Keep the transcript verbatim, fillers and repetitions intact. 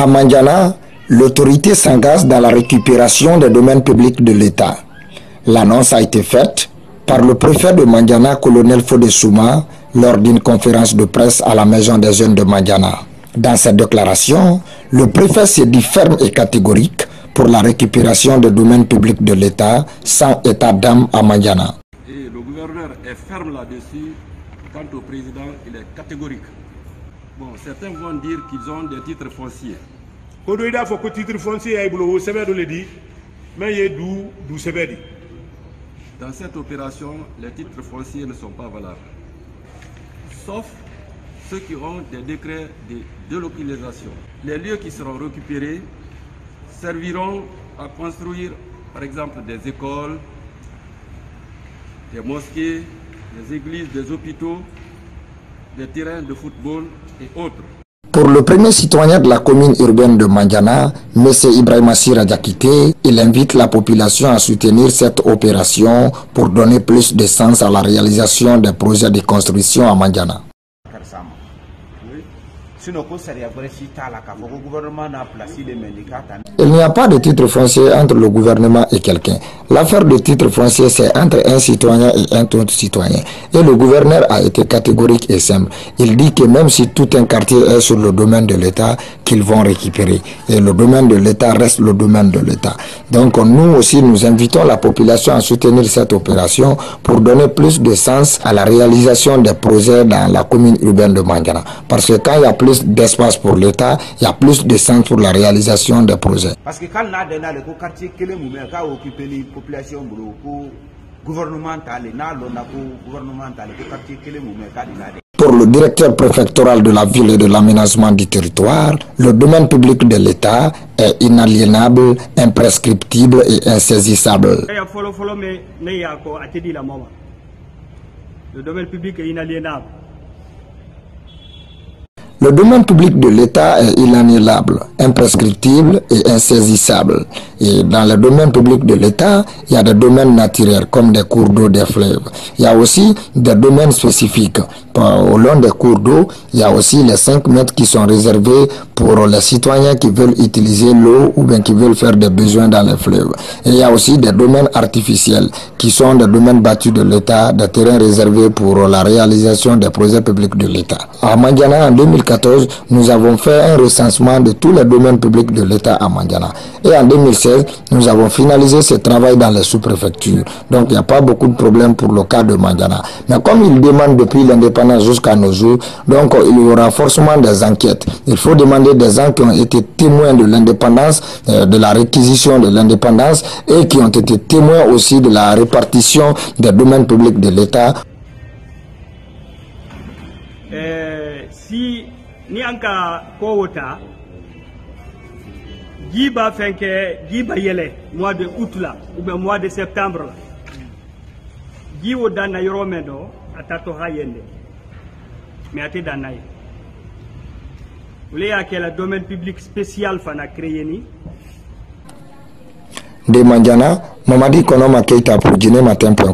À Mandiana, l'autorité s'engage dans la récupération des domaines publics de l'État. L'annonce a été faite par le préfet de Mandiana, colonel Fodé Souma, lors d'une conférence de presse à la maison des jeunes de Mandiana. Dans cette déclaration, le préfet s'est dit ferme et catégorique pour la récupération des domaines publics de l'État sans état d'âme à Mandiana. Et le gouverneur est ferme là-dessus. Quant au président, il est catégorique. Bon, certains vont dire qu'ils ont des titres fonciers. Il faut que titre foncier mais dans cette opération, les titres fonciers ne sont pas valables. Sauf ceux qui ont des décrets de délocalisation. Les lieux qui seront récupérés serviront à construire, par exemple, des écoles, des mosquées, des églises, des hôpitaux, des terrains de football et autres. Pour le premier citoyen de la commune urbaine de Mandiana, M. Ibrahima Sira Diakité, il invite la population à soutenir cette opération pour donner plus de sens à la réalisation des projets de construction à Mandiana. Il n'y a pas de titre foncier entre le gouvernement et quelqu'un. L'affaire de titre foncier, c'est entre un citoyen et un autre citoyen. Et le gouverneur a été catégorique et simple. Il dit que même si tout un quartier est sur le domaine de l'État, qu'ils vont récupérer. Et le domaine de l'État reste le domaine de l'État. Donc nous aussi, nous invitons la population à soutenir cette opération pour donner plus de sens à la réalisation des projets dans la commune urbaine de Mandiana. Parce que quand il y a plus d'espace pour l'État, il y a plus de sens pour la réalisation des projets. Parce que quand on a le quartier qui est occupé les populations gouvernementales, pour le directeur préfectoral de la ville et de l'aménagement du territoire, le domaine public de l'État est inaliénable, imprescriptible et insaisissable. Le domaine public est inaliénable. Le domaine public de l'État est inaliénable, imprescriptible et insaisissable. Et dans le domaine public de l'État, il y a des domaines naturels comme des cours d'eau, des fleuves. Il y a aussi des domaines spécifiques. Au long des cours d'eau, il y a aussi les cinq mètres qui sont réservés pour les citoyens qui veulent utiliser l'eau ou bien qui veulent faire des besoins dans les fleuves. Et il y a aussi des domaines artificiels qui sont des domaines battus de l'État, des terrains réservés pour la réalisation des projets publics de l'État. À Mandiana, en deux mille quatorze, nous avons fait un recensement de tous les domaines publics de l'État à Mandiana. Et en deux mille seize, nous avons finalisé ce travail dans les sous-préfectures. Donc il n'y a pas beaucoup de problèmes pour le cas de Mandiana. Mais comme il demande depuis l'indépendance jusqu'à nos jours, donc il y aura forcément des enquêtes. Il faut demander des gens qui ont été témoins de l'indépendance, euh, de la réquisition de l'indépendance et qui ont été témoins aussi de la répartition des domaines publics de l'État. Euh, si ni anka kowota giba fenke giba yele mois de août là ou bien mois de septembre là giwo dana yoromendo atato hayende mais ate danay wule ya kela domaine public spécial fana créé ni de Mandiana, Mamadi Konoma Keita pour Dîner Matin.